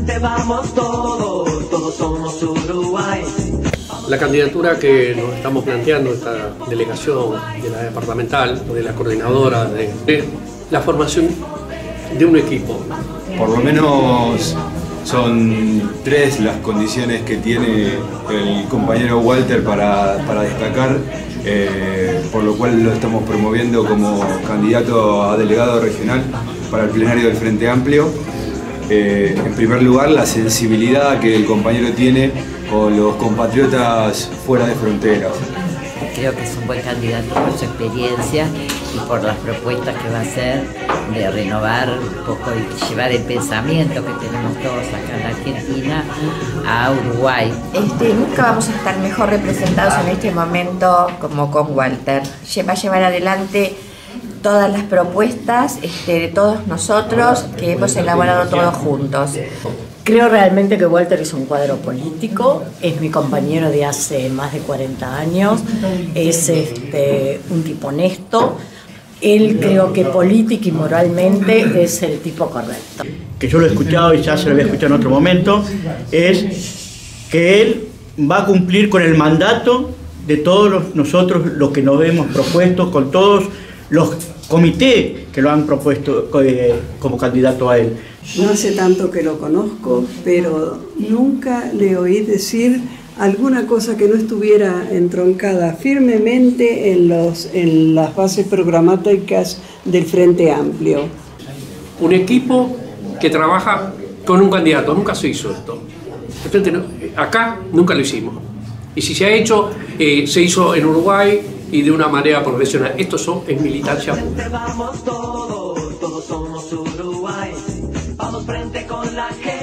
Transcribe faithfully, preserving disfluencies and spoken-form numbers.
frente vamos todos, todos somos Uruguay. La candidatura que nos estamos planteando, esta delegación de la departamental, de la coordinadora, de, de la formación de un equipo. Por lo menos son tres las condiciones que tiene el compañero Walter para, para destacar, eh, por lo cual lo estamos promoviendo como candidato a delegado regional para el plenario del Frente Amplio. Eh, en primer lugar, la sensibilidad que el compañero tiene con los compatriotas fuera de fronteras. Creo que es un buen candidato por su experiencia y por las propuestas que va a hacer de renovar un poco y llevar el pensamiento que tenemos todos acá en la Argentina a Uruguay. Este, nunca vamos a estar mejor representados en este momento como con Walter. Va a llevar adelante todas las propuestas este, de todos nosotros que hemos elaborado todos juntos. Creo realmente que Walter es un cuadro político, es mi compañero de hace más de cuarenta años, es este, un tipo honesto, él creo que política y moralmente es el tipo correcto. Que yo lo he escuchado y ya se lo había escuchado en otro momento, es que él va a cumplir con el mandato de todos los, nosotros los que nos hemos propuesto, con todos los comités que lo han propuesto eh, como candidato a él. No hace tanto que lo conozco, pero nunca le oí decir alguna cosa que no estuviera entroncada firmemente en, los, en las bases programáticas del Frente Amplio. Un equipo que trabaja con un candidato, nunca se hizo esto. Acá nunca lo hicimos. Y si se ha hecho, eh, se hizo en Uruguay y de una manera profesional. Esto son, es militancia. Vamos todos, todos somos Uruguay. Vamos frente con la gente.